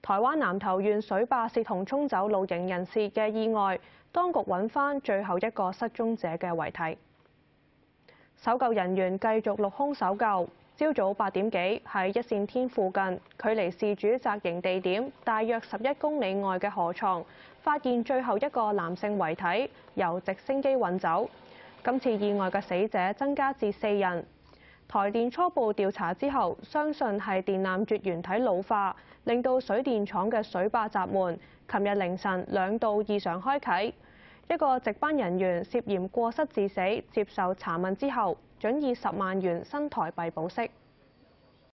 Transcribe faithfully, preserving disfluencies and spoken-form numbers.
台灣南投縣水壩試圖沖走露營人士嘅意外，當局揾返最後一個失蹤者嘅遺體。搜救人員繼續陸空搜救。朝早八點幾喺一線天附近，距離事主紮營地點大約十一公里外嘅河床，發現最後一個男性遺體，由直升機運走。今次意外嘅死者增加至四人。台電初步調查之後，相信係電纜絕緣體老化，令到水電廠嘅水壩閘門，琴日凌晨兩度異常開啓。一個值班人員涉嫌過失致死，接受查問之後，准以十萬元新台幣保釋。